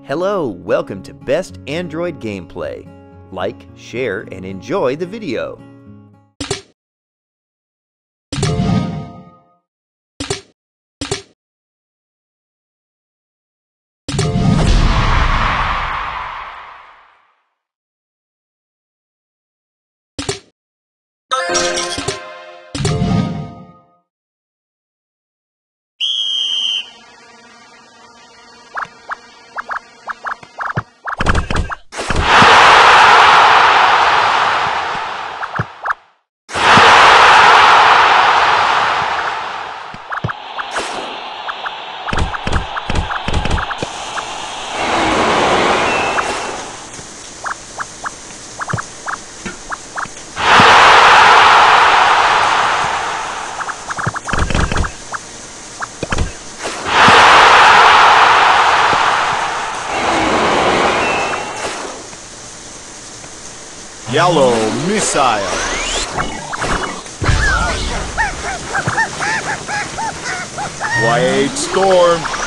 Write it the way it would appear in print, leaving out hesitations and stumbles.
Hello, welcome to Best Android Gameplay. Like, share, and enjoy the video. Yellow missile. White storm.